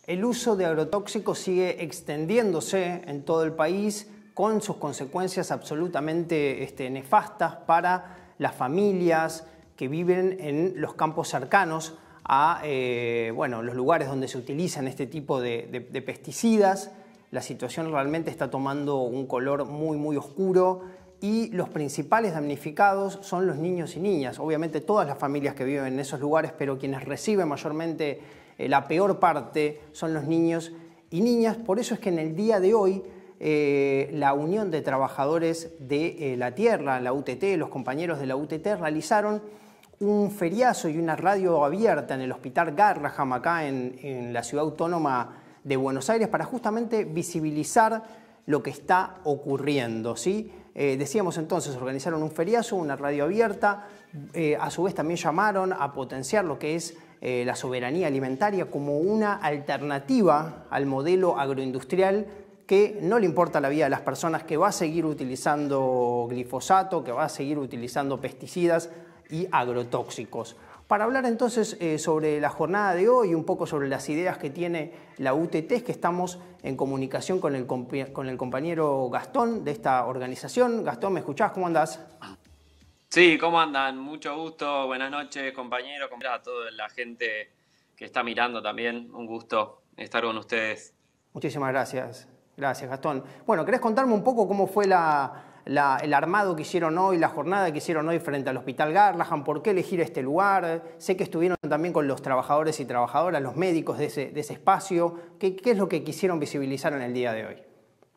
El uso de agrotóxicos sigue extendiéndose en todo el país con sus consecuencias absolutamente nefastas para las familias que viven en los campos cercanos a los lugares donde se utilizan este tipo de pesticidas. La situación realmente está tomando un color muy oscuro y los principales damnificados son los niños y niñas. Obviamente todas las familias que viven en esos lugares, pero quienes reciben mayormente la peor parte son los niños y niñas. Por eso es que en el día de hoy la Unión de Trabajadores de la Tierra, la UTT, los compañeros de la UTT realizaron un feriazo y una radio abierta en el Hospital Garrahan, acá en la ciudad autónoma de Buenos Aires, para justamente visibilizar lo que está ocurriendo, ¿sí? Decíamos entonces, organizaron un feriazo, una radio abierta, a su vez también llamaron a potenciar lo que es la soberanía alimentaria como una alternativa al modelo agroindustrial que no le importa la vida de las personas, que va a seguir utilizando glifosato, que va a seguir utilizando pesticidas y agrotóxicos. Para hablar entonces sobre la jornada de hoy y un poco sobre las ideas que tiene la UTT, es que estamos en comunicación con el compañero Gastón de esta organización. Gastón, ¿me escuchás? ¿Cómo andás? Sí, ¿cómo andan? Mucho gusto, buenas noches, compañeros, a toda la gente que está mirando también. Un gusto estar con ustedes. Muchísimas gracias. Gracias, Gastón. Bueno, ¿querés contarme un poco cómo fue el armado que hicieron hoy, la jornada que hicieron hoy frente al Hospital Garrahan? ¿Por qué elegir este lugar? Sé que estuvieron también con los trabajadores y trabajadoras, los médicos de ese espacio. ¿Qué es lo que quisieron visibilizar en el día de hoy?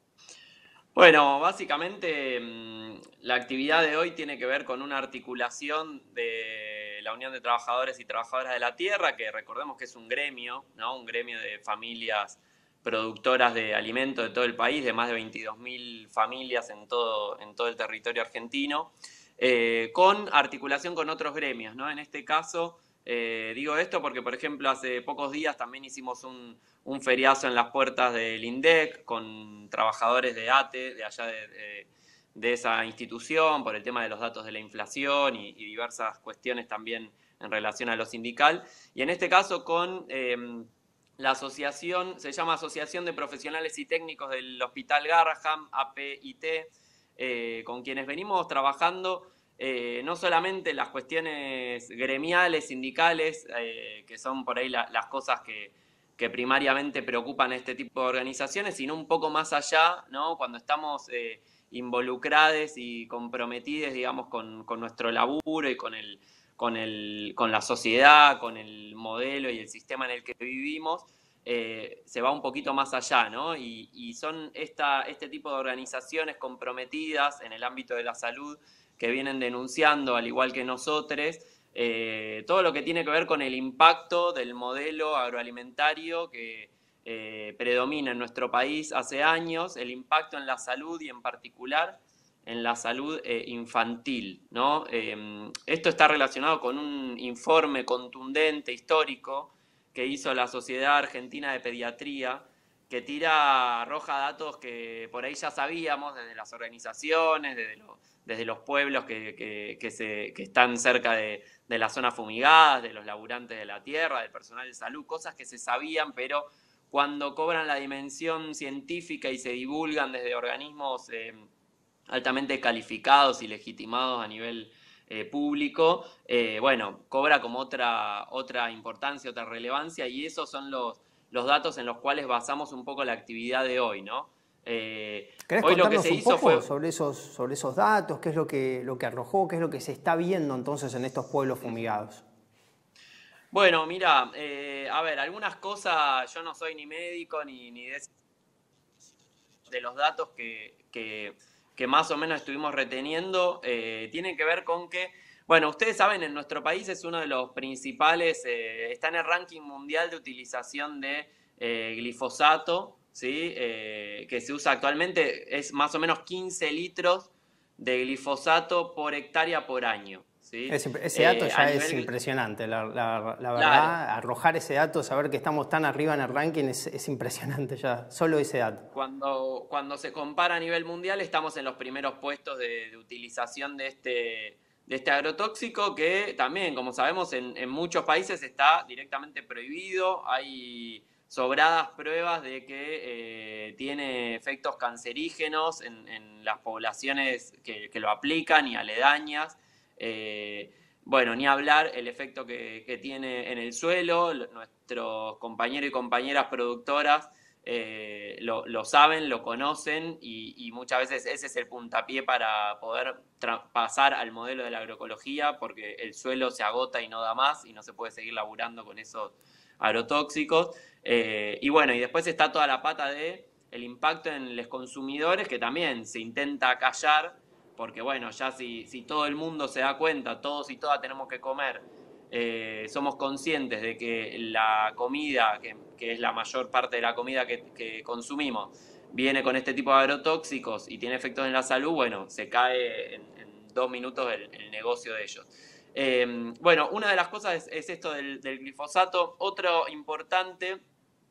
Bueno, básicamente la actividad de hoy tiene que ver con una articulación de la Unión de Trabajadores y Trabajadoras de la Tierra, que recordemos que es un gremio, ¿no? Un gremio de familias productoras de alimentos de todo el país, de más de 22.000 familias en todo el territorio argentino, con articulación con otros gremios, ¿no? En este caso, digo esto porque, por ejemplo, hace pocos días también hicimos un feriazo en las puertas del INDEC con trabajadores de ATE, de allá de esa institución, por el tema de los datos de la inflación y diversas cuestiones también en relación a lo sindical. Y en este caso con la asociación, se llama Asociación de Profesionales y Técnicos del Hospital Garrahan, APIT, con quienes venimos trabajando no solamente las cuestiones gremiales, sindicales, que son por ahí las cosas que primariamente preocupan a este tipo de organizaciones, sino un poco más allá, ¿no? Cuando estamos involucrados y comprometidos, digamos, con nuestro laburo y con la sociedad, con el modelo y el sistema en el que vivimos, se va un poquito más allá, ¿no? Y son este tipo de organizaciones comprometidas en el ámbito de la salud que vienen denunciando, al igual que nosotros, todo lo que tiene que ver con el impacto del modelo agroalimentario que predomina en nuestro país hace años, el impacto en la salud y en particular en la salud infantil, ¿no? Esto está relacionado con un informe contundente, histórico, que hizo la Sociedad Argentina de Pediatría, que arroja datos que por ahí ya sabíamos desde las organizaciones, desde los pueblos que están cerca de las zonas fumigadas, de los laburantes de la tierra, del personal de salud, cosas que se sabían, pero cuando cobran la dimensión científica y se divulgan desde organismos altamente calificados y legitimados a nivel público, bueno, cobra como otra importancia, otra relevancia, y esos son los datos en los cuales basamos un poco la actividad de hoy, ¿no? ¿Querés Hoy lo que contarnos se un hizo poco fue... sobre esos datos? ¿Qué es lo que arrojó? ¿Qué es lo que se está viendo entonces en estos pueblos fumigados? Bueno, mira, a ver, algunas cosas, yo no soy ni médico ni de los datos que más o menos estuvimos reteniendo, tienen que ver con que, bueno, ustedes saben, en nuestro país es uno de los principales, está en el ranking mundial de utilización de glifosato, ¿sí? Que se usa actualmente, es más o menos 15 litros de glifosato por hectárea por año, ¿sí? Ese dato A ya es nivel... impresionante, la Claro, verdad, arrojar ese dato, saber que estamos tan arriba en el ranking es impresionante ya, solo ese dato. cuando se compara a nivel mundial, estamos en los primeros puestos de utilización de este agrotóxico, que también, como sabemos, en muchos países está directamente prohibido. Hay sobradas pruebas de que tiene efectos cancerígenos en las poblaciones que lo aplican y aledañas. Bueno, ni hablar el efecto que tiene en el suelo. Nuestros compañeros y compañeras productoras lo saben, lo conocen y muchas veces ese es el puntapié para poder pasar al modelo de la agroecología, porque el suelo se agota y no da más y no se puede seguir laburando con esos agrotóxicos. Y bueno, y después está toda la pata de el impacto en los consumidores, que también se intenta callar, porque bueno, ya si todo el mundo se da cuenta, todos y todas tenemos que comer, somos conscientes de que la comida, que es la mayor parte de la comida que consumimos, viene con este tipo de agrotóxicos y tiene efectos en la salud, bueno, se cae en 2 minutos el negocio de ellos. Bueno, una de las cosas es esto del glifosato. Otro importante,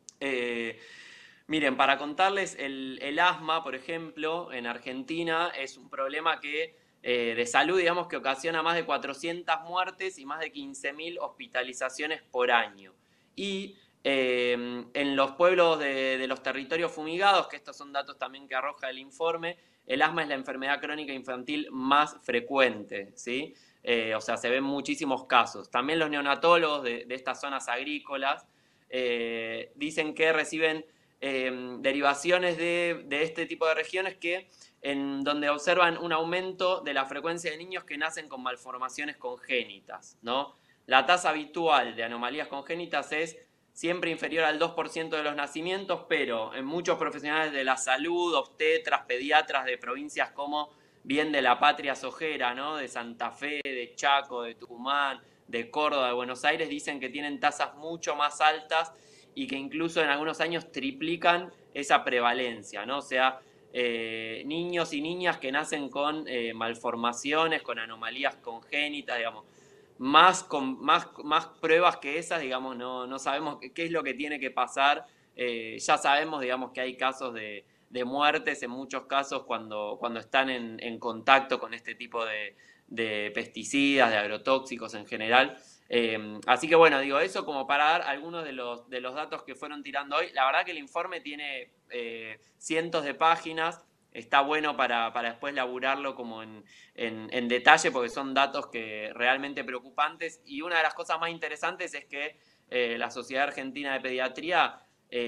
miren, para contarles, el asma, por ejemplo, en Argentina es un problema de salud, digamos, que ocasiona más de 400 muertes y más de 15.000 hospitalizaciones por año. Y en los pueblos de los territorios fumigados, que estos son datos también que arroja el informe, el asma es la enfermedad crónica infantil más frecuente, ¿sí? O sea, se ven muchísimos casos. También los neonatólogos de estas zonas agrícolas dicen que reciben derivaciones de este tipo de regiones en donde observan un aumento de la frecuencia de niños que nacen con malformaciones congénitas, ¿no? La tasa habitual de anomalías congénitas es siempre inferior al 2% de los nacimientos, pero en muchos profesionales de la salud, obstetras, pediatras de provincias como bien de la patria sojera, ¿no? De Santa Fe, de Chaco, de Tucumán, de Córdoba, de Buenos Aires, dicen que tienen tasas mucho más altas y que incluso en algunos años triplican esa prevalencia, ¿no? O sea, niños y niñas que nacen con malformaciones, con anomalías congénitas, digamos. Más pruebas que esas, digamos, no sabemos qué es lo que tiene que pasar. Ya sabemos, digamos, que hay casos de muertes en muchos casos cuando están en contacto con este tipo de pesticidas, de agrotóxicos en general. Así que bueno, digo eso como para dar algunos de los datos que fueron tirando hoy. La verdad que el informe tiene cientos de páginas. Está bueno para después laburarlo como en detalle, porque son datos que realmente preocupantes. Y una de las cosas más interesantes es que la Sociedad Argentina de Pediatría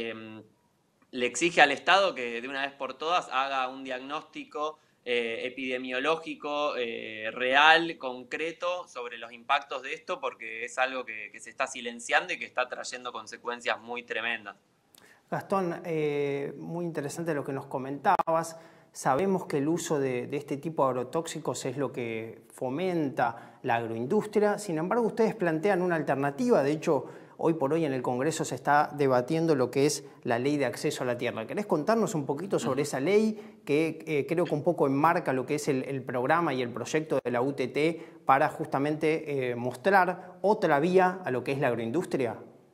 le exige al Estado que de una vez por todas haga un diagnóstico epidemiológico real, concreto, sobre los impactos de esto, porque es algo que se está silenciando y que está trayendo consecuencias muy tremendas. Gastón, muy interesante lo que nos comentabas. Sabemos que el uso de este tipo de agrotóxicos es lo que fomenta la agroindustria. Sin embargo, ustedes plantean una alternativa. De hecho, hoy por hoy en el Congreso se está debatiendo lo que es la Ley de Acceso a la Tierra. ¿Querés contarnos un poquito sobre esa ley que creo que un poco enmarca lo que es el programa y el proyecto de la UTT para justamente mostrar otra vía a lo que es la agroindustria?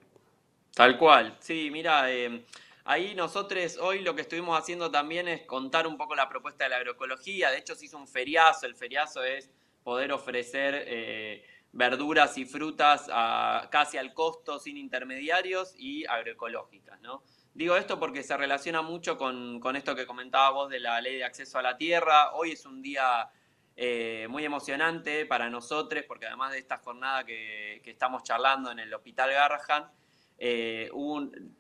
Tal cual, sí, mira, ahí nosotros hoy lo que estuvimos haciendo también es contar un poco la propuesta de la agroecología. De hecho se hizo un feriazo. El feriazo es poder ofrecer verduras y frutas casi al costo, sin intermediarios y agroecológicas, ¿no? Digo esto porque se relaciona mucho con esto que comentabas vos de la Ley de Acceso a la Tierra. Hoy es un día muy emocionante para nosotros, porque además de esta jornada que estamos charlando en el Hospital Garrahan, hubo un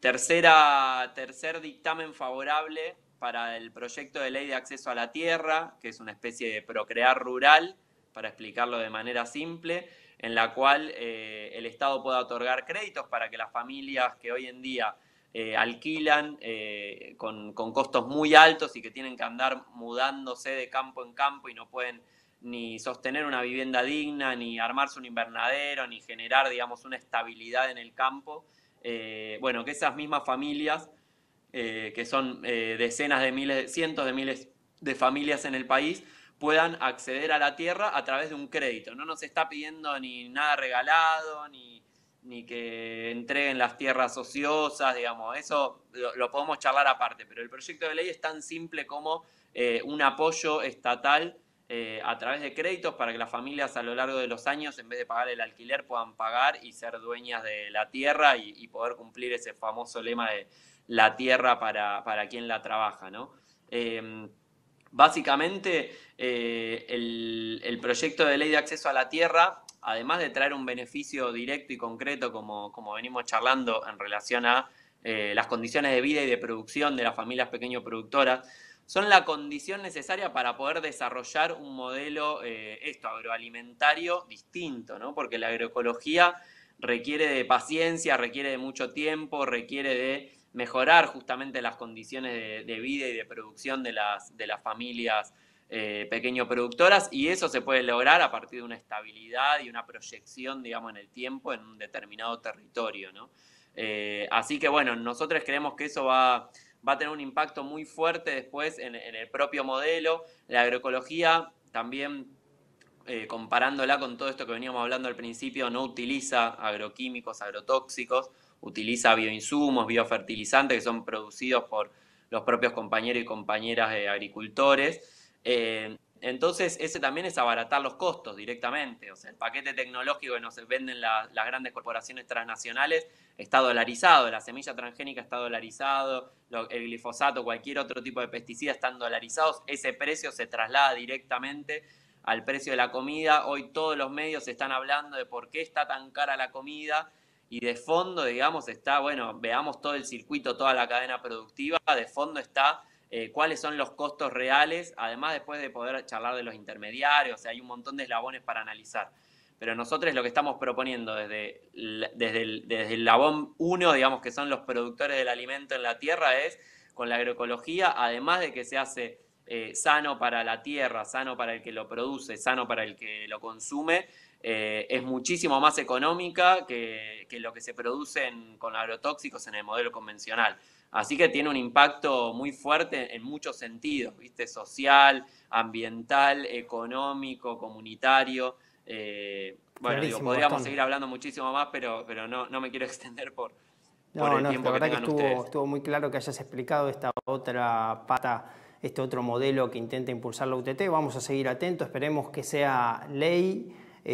tercer dictamen favorable para el proyecto de ley de acceso a la tierra, que es una especie de procrear rural, para explicarlo de manera simple, en la cual el Estado pueda otorgar créditos para que las familias que hoy en día alquilan con costos muy altos y que tienen que andar mudándose de campo en campo y no pueden ni sostener una vivienda digna, ni armarse un invernadero, ni generar, digamos, una estabilidad en el campo. Bueno, que esas mismas familias, que son decenas de miles, cientos de miles de familias en el país, puedan acceder a la tierra a través de un crédito. No nos está pidiendo ni nada regalado, ni que entreguen las tierras ociosas, digamos, eso lo podemos charlar aparte, pero el proyecto de ley es tan simple como un apoyo estatal a través de créditos para que las familias a lo largo de los años, en vez de pagar el alquiler, puedan pagar y ser dueñas de la tierra y poder cumplir ese famoso lema de la tierra para quien la trabaja, ¿no? Básicamente, el proyecto de ley de acceso a la tierra, además de traer un beneficio directo y concreto, como venimos charlando en relación a las condiciones de vida y de producción de las familias pequeño productoras, son la condición necesaria para poder desarrollar un modelo agroalimentario distinto, ¿no? Porque la agroecología requiere de paciencia, requiere de mucho tiempo, requiere de mejorar justamente las condiciones de vida y de producción de las familias pequeño productoras, y eso se puede lograr a partir de una estabilidad y una proyección, digamos, en el tiempo en un determinado territorio, ¿no? Así que bueno, nosotros creemos que eso va a tener un impacto muy fuerte después en el propio modelo. La agroecología también, comparándola con todo esto que veníamos hablando al principio, no utiliza agroquímicos, agrotóxicos, utiliza bioinsumos, biofertilizantes que son producidos por los propios compañeros y compañeras agricultores. Entonces, ese también es abaratar los costos directamente. O sea, el paquete tecnológico que nos venden las grandes corporaciones transnacionales está dolarizado, la semilla transgénica está dolarizado, el glifosato, cualquier otro tipo de pesticida están dolarizados, ese precio se traslada directamente al precio de la comida. Hoy todos los medios están hablando de por qué está tan cara la comida, y de fondo, digamos, está, bueno, veamos todo el circuito, toda la cadena productiva, de fondo está cuáles son los costos reales, además después de poder charlar de los intermediarios. O sea, hay un montón de eslabones para analizar. Pero nosotros lo que estamos proponiendo desde el eslabón 1, digamos, que son los productores del alimento en la tierra, es con la agroecología, además de que se hace sano para la tierra, sano para el que lo produce, sano para el que lo consume, es muchísimo más económica que lo que se produce con agrotóxicos en el modelo convencional. Así que tiene un impacto muy fuerte en muchos sentidos, ¿viste? Social, ambiental, económico, comunitario. Bueno, digo, podríamos Gastón. seguir hablando muchísimo más, pero no me quiero extender por el No, tiempo que tengan ustedes. Estuvo muy claro que hayas explicado esta otra pata, este otro modelo que intenta impulsar la UTT. Vamos a seguir atentos, esperemos que sea ley,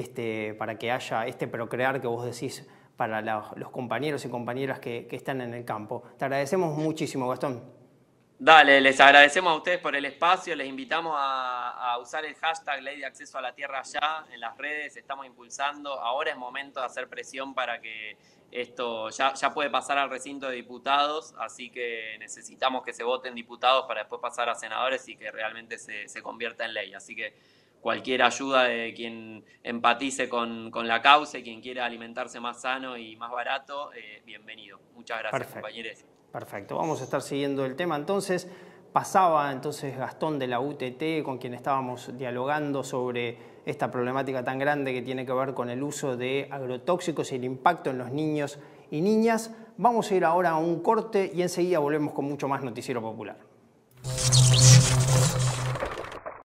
para que haya este procrear que vos decís para los compañeros y compañeras que están en el campo. Te agradecemos muchísimo, Gastón. Dale, les agradecemos a ustedes por el espacio, les invitamos a usar el hashtag Ley de Acceso a la Tierra ya en las redes, estamos impulsando. Ahora es momento de hacer presión para que esto ya puede pasar al recinto de diputados, así que necesitamos que se voten diputados para después pasar a senadores y que realmente se convierta en ley. Así que cualquier ayuda de quien empatice con la causa y quien quiera alimentarse más sano y más barato, bienvenido. Muchas gracias, compañeros. Perfecto, vamos a estar siguiendo el tema entonces. Pasaba entonces Gastón de la UTT, con quien estábamos dialogando sobre esta problemática tan grande que tiene que ver con el uso de agrotóxicos y el impacto en los niños y niñas. Vamos a ir ahora a un corte y enseguida volvemos con mucho más Noticiero Popular.